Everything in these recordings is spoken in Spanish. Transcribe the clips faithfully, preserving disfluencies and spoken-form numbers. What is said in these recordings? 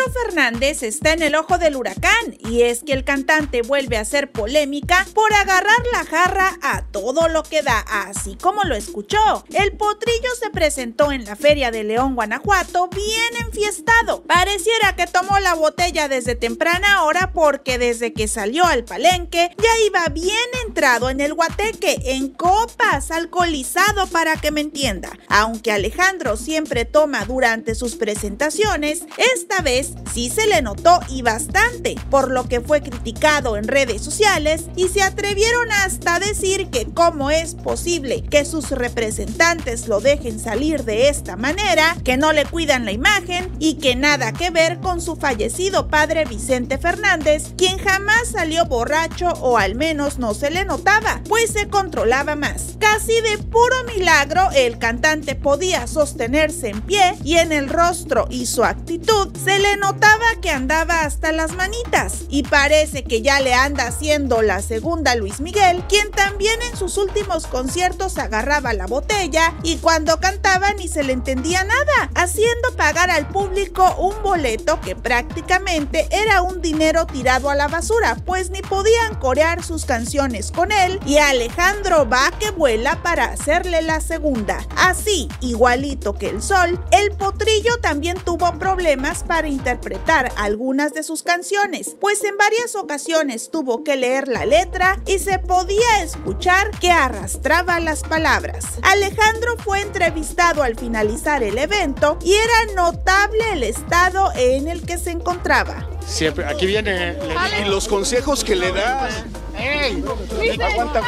Fernández está en el ojo del huracán y es que el cantante vuelve a hacer polémica por agarrar la jarra a todo lo que da, así como lo escuchó. El potrillo se presentó en la Feria de León, Guanajuato, bien enfiestado. Pareciera que tomó la botella desde temprana hora porque desde que salió al palenque ya iba bien entrado en el guateque, en copas, alcoholizado para que me entienda. Aunque Alejandro siempre toma durante sus presentaciones, esta vez sí se le notó y bastante, por lo que fue criticado en redes sociales y se atrevieron hasta a decir que cómo es posible que sus representantes lo dejen salir de esta manera, que no le cuidan la imagen y que nada que ver con su fallecido padre Vicente Fernández, quien jamás salió borracho o al menos no se le notaba, pues se controlaba más. Casi de puro milagro el cantante podía sostenerse en pie y en el rostro y su actitud se le notaba que andaba hasta las manitas y parece que ya le anda haciendo la segunda Luis Miguel, quien también en sus últimos conciertos agarraba la botella y cuando cantaba ni se le entendía nada, haciendo pagar al público un boleto que prácticamente era un dinero tirado a la basura, pues ni podían corear sus canciones con él y Alejandro va que vuela para hacerle la segunda. Así, igualito que el sol, el potrillo también tuvo problemas para interpretar algunas de sus canciones, pues en varias ocasiones tuvo que leer la letra y se podía escuchar que arrastraba las palabras. Alejandro fue entrevistado al finalizar el evento y era notable el estado en el que se encontraba. Siempre, aquí viene. Le... Y los consejos que le das. ¡Ey! Aguanta, aguanta.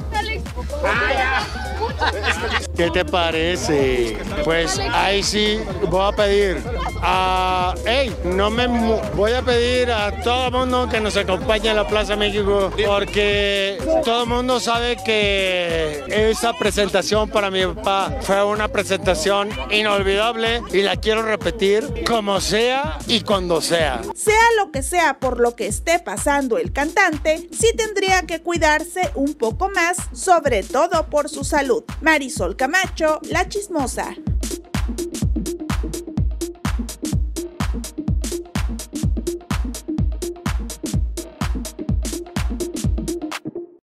¿Qué te parece? Pues ahí sí voy a pedir a, hey, no me voy a pedir a todo el mundo que nos acompañe a la Plaza México, porque todo el mundo sabe que esa presentación para mi papá fue una presentación inolvidable y la quiero repetir como sea y cuando sea. Sea lo que sea por lo que esté pasando el cantante, sí tendría que cuidarse un poco más, sobre todo por su salud. Marisol Camacho, La Chismosa.